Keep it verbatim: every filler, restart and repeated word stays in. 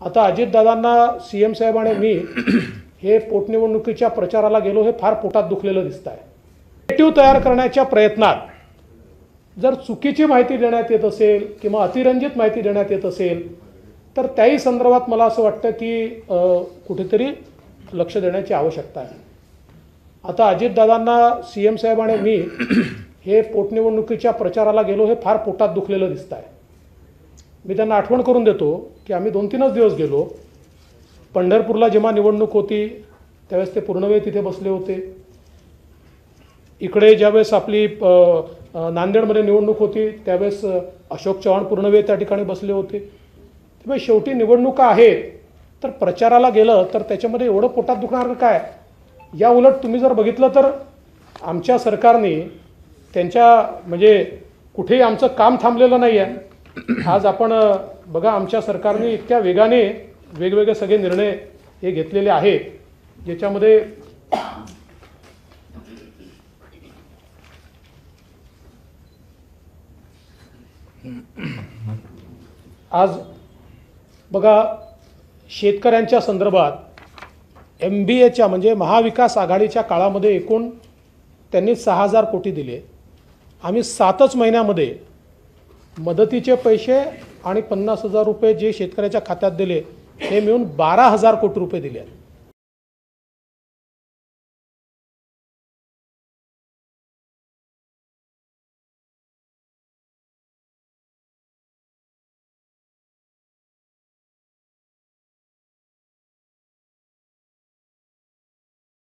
आता अजितदादांना C M साहेब आणि मी हे पोटनिवडणुकीच्या प्रचाराला गेलो हे फार पोटात दुखलेलं दिसत आहे. नेगेटिव्ह तयार करण्याच्या प्रयत्नात जर चुकीची माहिती देण्यात येत असेल किंवा अतिरंजित माहिती देण्यात येत असेल तर त्याही संदर्भात मला असं वाटतं की कुठेतरी लक्ष देण्याची आवश्यकता आहे. आता अजितदादांना सी एम साहेब आणि मी हे पोटनिवडणुकीच्या प्रचाराला गेलो हे फार पोटात दुखलेलं दिसत आहे. मी त्यांना आठवण करून देतो की आम्ही दोन तीनच दिवस गेलो. पंढरपूरला जेव्हा निवडणूक होती त्यावेळेस ते पूर्णवेळ तिथे बसले होते. इकडे ज्यावेळेस आपली नांदेडमध्ये निवडणूक होती त्यावेळेस अशोक चव्हाण पूर्णवेळ त्या ठिकाणी बसले होते. त्यामुळे शेवटी निवडणुका आहेत तर प्रचाराला गेलं तर त्याच्यामध्ये एवढं पोटात दुखणार काय. या उलट तुम्ही जर बघितलं तर आमच्या सरकारने त्यांच्या म्हणजे कुठेही आमचं काम थांबलेलं नाही आहे. आज आपण बघा आमच्या सरकारने इतक्या वेगाने वेगवेगळे सगळे निर्णय हे घेतलेले आहेत ज्याच्यामध्ये आज बघा शेतकऱ्यांच्या संदर्भात एम बी एच्या म्हणजे महाविकास आघाडीच्या काळामध्ये एकूण त्यांनी सहा हजार कोटी दिले. आम्ही सातच महिन्यामध्ये मदतीचे पैसे आणि पन्नास हजार रुपये जे शेतकऱ्याच्या खात्यात दिले हे मिळून बारा हजार कोटी रुपये दिले.